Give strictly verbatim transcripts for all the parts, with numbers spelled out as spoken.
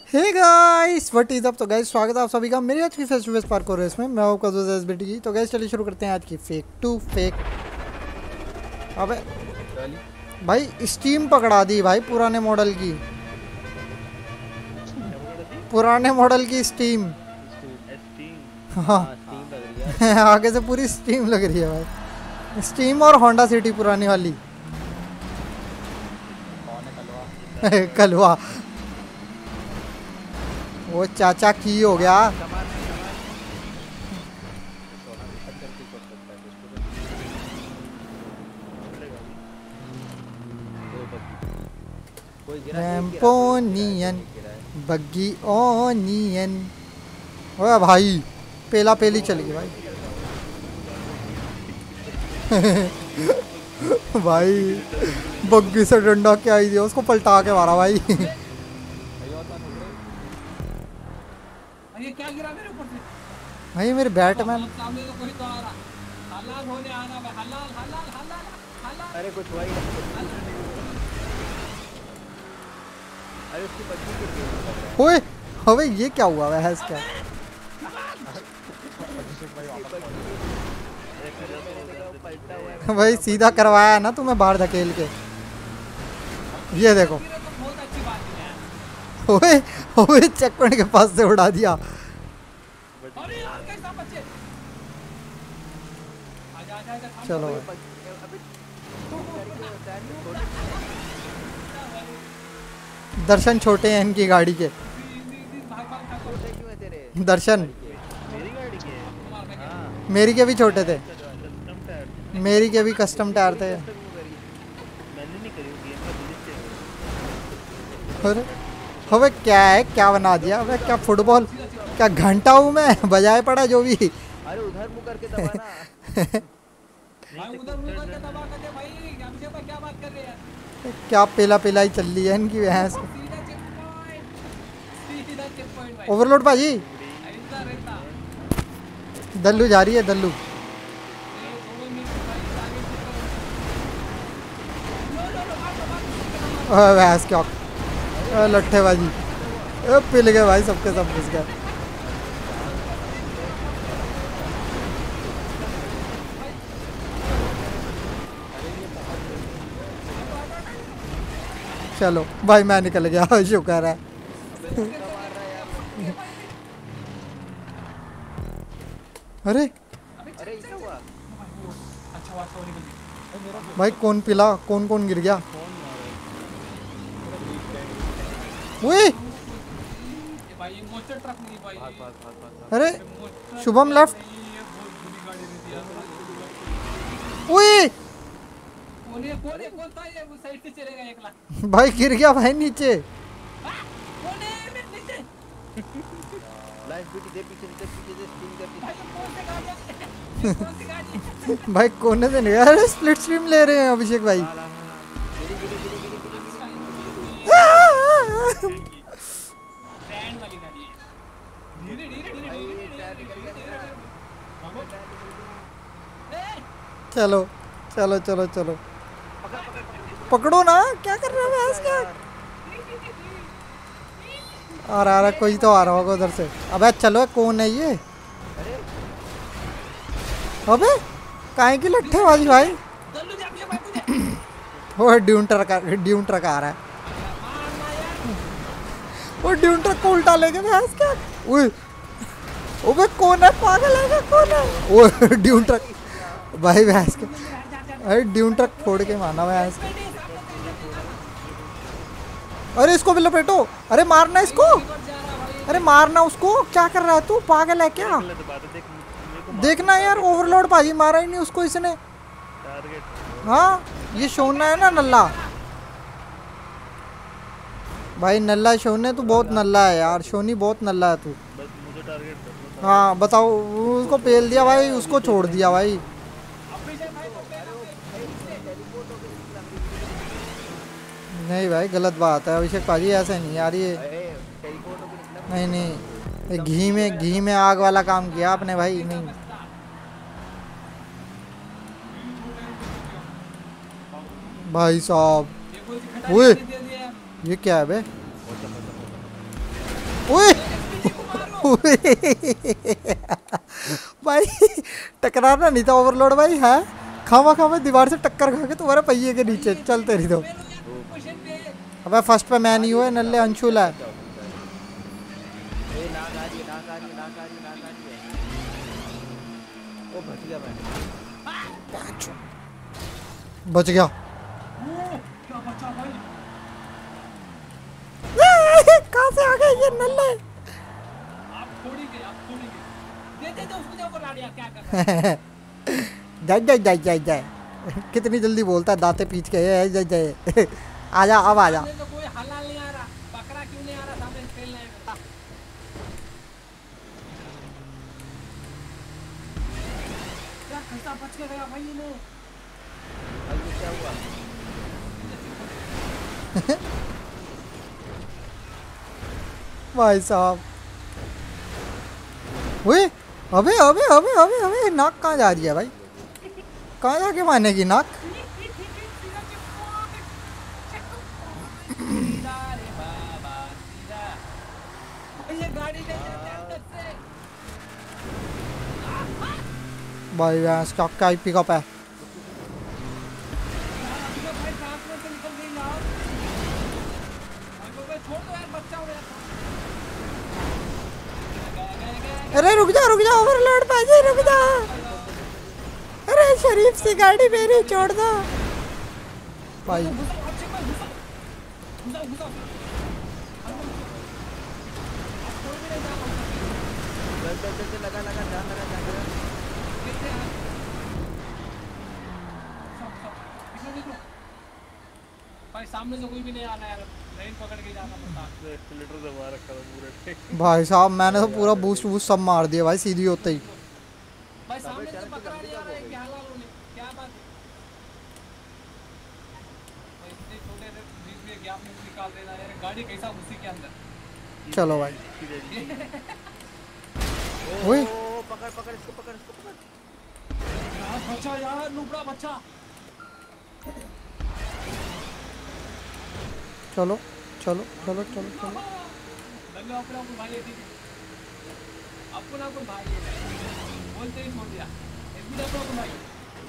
Hey guys what is up. तो guys स्वागत है आप सभी का मेरी आज की फेस्टिवल पार्क रेस में। मैं आपका दोस्त एसबीटी की। तो गाइस चलिए शुरू करते हैं आज की फेक टू फेक। अबे भाई स्टीम पकड़ा दी भाई, पुराने मॉडल की पुराने मॉडल की स्टीम। हाँ आगे से पूरी स्टीम लग रही है भाई, स्टीम और होंडा सिटी पुरानी वाली। कलवा वो चाचा की हो गया। रैम्पोनियन बग्गी ओनियन। ओए भाई पेला पेली चल गई भाई। भाई बग्गी से डंडा क्या आई दिया, उसको पलटा के मारा भाई। ये क्या गिरा मेरे ऊपर से? भाई मेरे बैटमैन सामने तो कोई तो आ रहा। हलाल होने आना भाई, हलाल हलाल हलाल हलाल। अरे कुछ हुआ ही नहीं। अरे उसकी बच्ची के पेट। ओए अबे ये क्या हुआ वह इसका। भाई सीधा करवाया ना तुम्हें बाहर धकेल के। ये देखो बहुत अच्छी बात है। ओए ओए चेक पॉइंट के पास से उड़ा दिया। अरे यार कैसा बच्चे। आजा आजा आजा। चलो दर्शन छोटे हैं इनकी गाड़ी के। दर्शन मेरी गाड़ी के हाँ मेरी के भी छोटे थे, मेरी के भी कस्टम टायर थे। मैंने नहीं करी गेम का डिलीट। अरे अबे क्या है, क्या बना दिया अबे, क्या फुटबॉल क्या घंटा हूँ मैं, बजाए पड़ा जो भी। अरे उधर मुंह करके दबाना। भाई उधर मुंह करके दबा करके भाई हमसे पर क्या बात कर रहे हैं? क्या पेला पेला ही चल रही है इनकी भैंस। सीधा चेक पॉइंट, सीधा चेक पॉइंट भाई। ओवरलोड भाजी रहता रहता। दल्लू जा रही है दल्लू। ओए भैंस क्या ओए लट्ठेबाजी। ए पिल गए भाई, सबके सब घुस गए। चलो भाई मैं निकल गया, शुक्र है। अरे अरे क्या हुआ? अच्छा हुआ तो निकल गई। भाई कौन पिला, कौन कौन गिर गया। ओए ये भाई ये मोटर ट्रक नहीं भाई। भाग भाग भाग भाग। अरे मोटर शुभम लेफ्ट। ये बहुत बुरी गाड़ी देती है। ओए कौन है कौन है कौन था ये? वो साइड से चलेगा एक लाख। भाई गिर गया भाई नीचे। कौन है मेरे नीचे? लाइफ ब्यूटी दे पीछे दे पीछे दे स्टीम दे भाई पीछे। ये कौन सी गाड़ी है? ये कौन सी गाड़ी है? भाई कोने से निकल। अरे स्प्लिट स्ट्रीम ले रहे हैं अभिषेक भाई। ब्रांड वाली गाड़ी है। धीरे धीरे धीरे धीरे धीरे धीरे। ए चलो चलो चलो चलो पकड़ो ना, क्या कर रहा है भैंस क्या। आ रहा आ रहा कोई तो आ रहा होगा उधर से। अबे चलो कौन है ये। अबे काहे की लट्ठेबाजी भाई। दल्लू जा पीछे भाई मुझे। वो ड्यून ट्रक आ- ड्यून ट्रक आ रहा है। वो ड्यून ट्रक को उल्टा लेके भैंस क्या। ओए ओबे कौन है, पागल है क्या, कौन है। वो ड्यून ट्रक भाई भैंस के। अरे ड्यून ट्रक फोड़ के मारना भैंस के। अरे इसको भी लपेटो। अरे मारना इसको, अरे मारना उसको। क्या कर रहा है तू, पागल है क्या। गलत बात है। देख मेरे को देखना यार ओवरलोड भाजी मारा ही नहीं उसको इसने। टारगेट। हाँ ये शोना है ना नल्ला भाई, नल्ला शोने तू बहुत नल्ला है यार, शोनी बहुत नल्ला है तू। बस मुझे टारगेट कर। हाँ बताओ, उसको पेल दिया भाई, उसको छोड़ दिया भाई। नहीं भाई गलत बात है अभिषेक पाजी, ऐसे नहीं यार ये। अरे टेलीपोर्ट होके निकला। नहीं नहीं ये घी में घी में आग वाला काम किया आपने भाई। नहीं भाई साहब। ओए ये क्या है बे। ओए भाई टकराना नहीं था ओवरलोड भाई है। खावा खावा दीवार से टक्कर खा के तुम्हारे पहिए के नीचे चलते रही तो। अबे फर्स्ट पे मैं नहीं हुए नल्ले अंशुल है। ए नाक आ रही है, नाक आ रही है, नाक आ रही है, नाक आ रही है। ओ बच गया मैं। बच गया। क्या बचा भाई? कहाँ से आ गए ये नल्ले? आप छोड़ेंगे, आप छोड़ेंगे। दे दे दे उसको, देखो राडिया क्या कर रहा है। जय जय जय जय जय। कितनी जल्दी बोलता है दांते पीछ के जय जय जय। आजा अब आजा। सामने तो कोई हलाल नहीं आ रहा, पकड़ा क्यों नहीं आ रहा सामने खेलने में? क्या कैसा बच के गया भाई ये? भाई ये क्या हुआ? भाई साहब ओए अबे अबे अबे अबे अबे नाक कहाँ जा रही है भाई? कहाँ जाके मानेगी नाक? सीधा रे बाबा सीधा। ये गाड़ी ले जाते हैं अंदर से। भाई भैंस का क्या ही पिकअप है। अभी भाई ट्रांसफर से निकल गई यार। भाई छोड़ दो यार, बच्चा हो गया। अरे रुक जा रुक जा ओवरलोड पाजी रुक जा। अरे शरीफ सी गाड़ी मेरी छोड़ दो भाई। चल चल चल चल, लगा लगा जान लगा जान लगा। भाई सामने से कोई भी नहीं आना यार, लाइन पकड़ के जाना पड़ता। एक्सीलेटर दबा रखा था पूरे। भाई साहब मैंने तो पूरा बूस्ट वूस्ट सब मार दिया भाई सीधी होते ही। भाई सामने से पकड़ा नहीं आ रहा है, क्या हाल होने, क्या बात है? भाई इतने छोटे से बीच में गैप में निकाल देना यार, गाड़ी कैसा घुसी के अंदर। चलो भाई। ओए ओ पकड़ पकड़ इसको, पकड़ इसको पकड़। यार बच्चा यार, लुबड़ा बच्चा। चलो चलो चलो चलो चलो। लगे अपना कोई भाई है, ठीक है अपना कोई भाई है, बोलते ही छोड़ दिया। इसमें अपना कोई भाई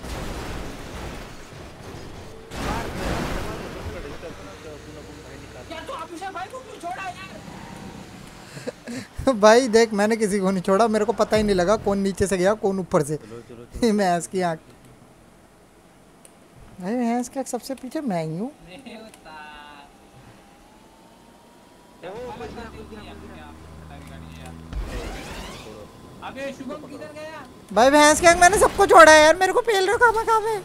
क्या तो अभिषेक भाई को क्यों छोड़ा यार? भाई देख मैंने किसी को नहीं छोड़ा, मेरे को पता ही नहीं लगा कौन नीचे से गया कौन ऊपर से। चलो चलो चलो। मैं इसकी आँख भाई भैंस का सबसे पीछे मैं ही हूँ। नहीं होता। ओ बच गया, बच गया, बच गया। अबे शुभम किधर गया? भाई भैंस के मैंने सबको छोड़ा है यार, मेरे को पेल रखा मका में।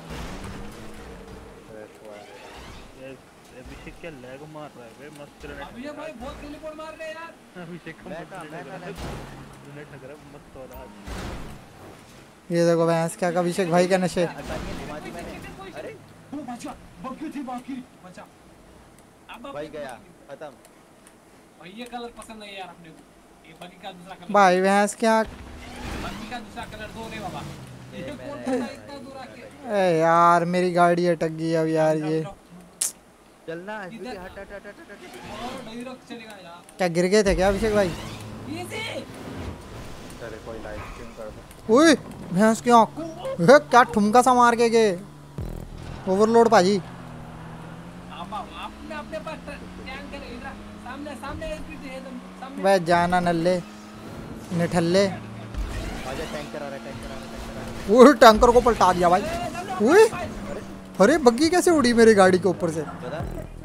अभिषेक क्या लैग मार रहा है बे, मस्त रहा अभिषेक भाई बहुत टेलीपोर्ट मार रहे यार। अभिषेक का मैं कहा मैं कहा नेट लग रहा है, मस्त हो रहा है। ये देखो भैंस क्या अभिषेक भाई का नशे। हटाइए घुमा दी मैंने। अरे वो बचा, बाकी थी बाकी बचा। अब भाई गया खत्म। भाई ये कलर पसंद नहीं यार अपने को, ये बगी का दूसरा कलर। भाई भैंस क्या बगी का दूसरा कलर दो रे बाबा। ये ए, कौन मैंने- पता इतना दूर आके। ए यार मेरी गाड़ी अटक गई अब यार ये। चलना है इधर- हट हट हट हट हट। और नहीं रख चलेगा यार। क्या गिर गए थे क्या अभिषेक भाई? इजी चले कोई लाइव स्ट्रीम कर दो। ओए भैंस की आँख हे, क्या ठुमका सा मार के गए ओवरलोड पाजी। आप आपने अपने पास टैंक कर इधर सामने सामने एसपीटी है एकदम सामने। वह जाना नल्ले निठल्ले। आजा टैंकर आ रहा है, टैंकर आ रहा है, टैंकर आ रहा है। वो टैंकर को पलटा दिया भाई। ओए अरे बग्गी कैसे उड़ी मेरी गाड़ी के ऊपर से? बता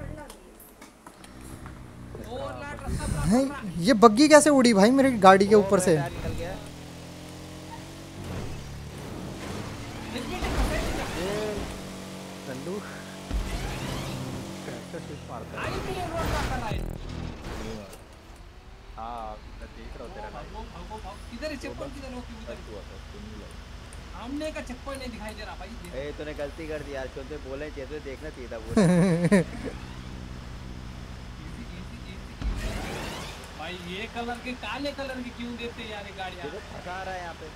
और लाट रास्ता ब्लॉक हैं, ये बग्गी कैसे उड़ी भाई मेरी गाड़ी के ऊपर से? टायर निकल गया। एसपीटी का साइड जा। ए संडू ट्रैक्टर स्विच मारता है। आई भी ये रोड का कर रहा है। हाँ मैं देख रहा हूँ तेरा लाइव। भागो भागो भागो इधर चेकपॉइंट किधर हो क्यों इधर? सामने का चेकपॉइंट नहीं दिखाई दे रहा भाई। ए तूने गलती कर दी यार, चलते बोले जैसे देखना चाहिए था पूरा। भाई ये कलर के काले कलर की क्यों देते यार ये गाड़ियाँ? देखो फंसा रहा है यहाँ पे।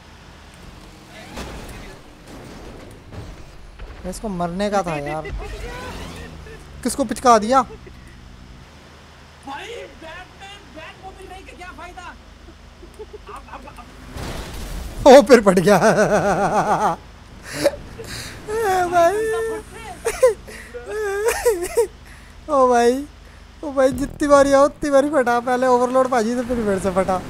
इसको मरने का था यार। किसको पिचका दिया? भाई बैटमैन बैटमोबिल ओ फिर पड़ गया। ए भाई ओ भाई ओ भाई जितनी बारी आओ उतनी बारी फटा। पहले ओवरलोड भाजी तो फिर फिर से फटा।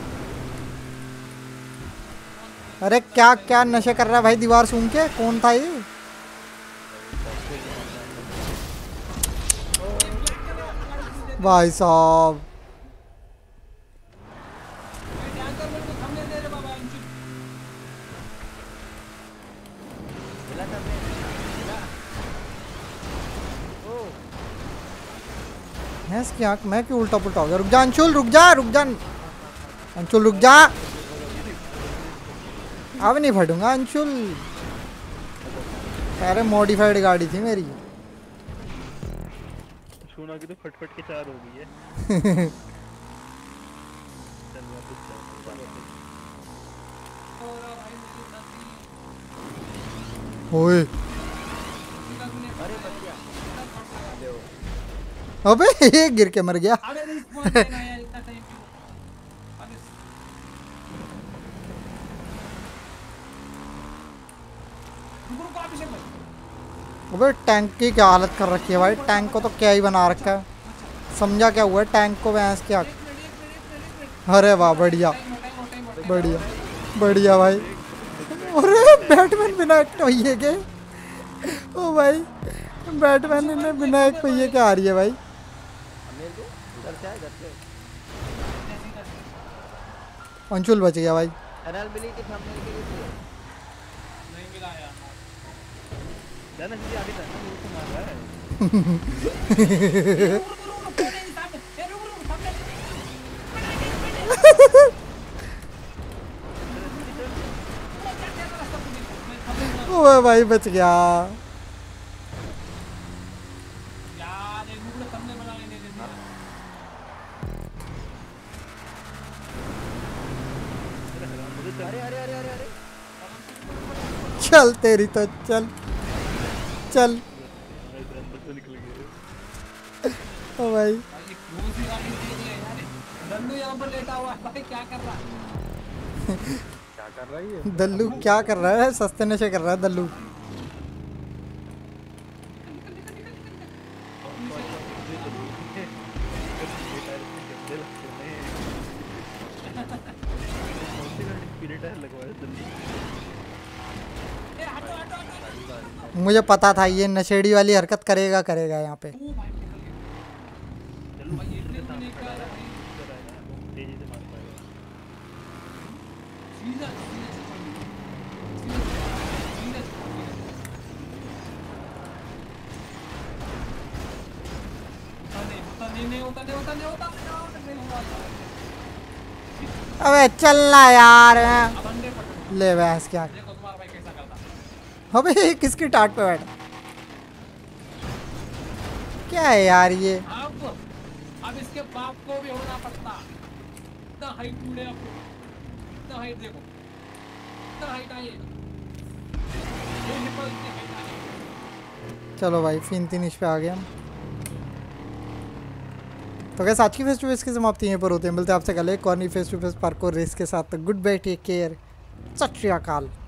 अरे क्या क्या नशे कर रहा है भाई दीवार सूंघ के? कौन था ये? भाई साहब मिला था मैं मिला। ओ भैंस की आंख। मैं क्यों उल्टा पुल्टा हो गया? रुक जा अंशुल, रुक जा रुक जा अंशुल, रुक जा। अब नहीं फटूंगा अंशुल। अरे मॉडिफाइड गाड़ी थी मेरी। सुना कि तो फटफट के चार हो गई है। चल वापस चल। ओए अरे बच गया। अबे ये गिर के मर गया। अबे रिस्पॉन्स देना यार, इतना टाइम क्यों? अबे रुको रुको अभिषेक भाई। अबे टैंक की क्या हालत कर रखी है भाई। टैंक को तो क्या ही बना रखा है। समझा क्या हुआ है टैंक को? भैंस की आंख। अरे वाह बढ़िया बढ़िया बढ़िया भाई। अरे बैटमैन बिना एक पहिए के। ओ भाई बैटमैन ने बिना एक पहिए के आ रही है भाई। मेरे को इधर से आए, इधर से अंशुल बच गया भाई। टनल मिली थी सामने के लिए। नहीं मिला यार। जाना सीधे आगे जाना, वो तो मार रहा है। ओए भाई बच गया। यार एक मुझे सामने बना लेने दे दिया। अरे अरे अरे अरे अरे चल तेरी तो चल चल। अंदर से निकल गए। ओ भाई भाई कौन सी गाड़ी दे दी है यार? दल्लू यहाँ पर लेटा हुआ है भाई, क्या कर रहा है? क्या कर रही है? दल्लू क्या कर रहा है? सस्ते नशे कर रहा है दल्लू। मुझे पता था ये नशेड़ी वाली हरकत करेगा करेगा यहाँ पे। ओ भाई निकल गया। भाई ये तो नहीं कर रहा है। तेजी से मार पाएगा। सीधा सीधा सीधा नहीं नहीं होता नहीं होता नहीं होता नहीं होता। अबे चलना यार। अब अंडे पकड़। ले भैंस क्या। देखो तुम्हारा भाई कैसा करता। अबे ये किसकी टाट पे बैठा? क्या है यार ये? अब अब इसके बाप को भी होना पड़ता। इतना हाइट टूटे अब। इतना हाइट देखो, इतना हाइट आई है। ये निपल इतनी हाइट आई है। चलो भाई फिन फिनिश पे आ गए हम। तो कैसे आज की फेस टू फेस की समाप्ति यहीं पर होती है। मिलते हैं आपसे कल एक और नई face to face parkour race के साथ। गुड बाय, टेक केयर, सत श्री अकाल।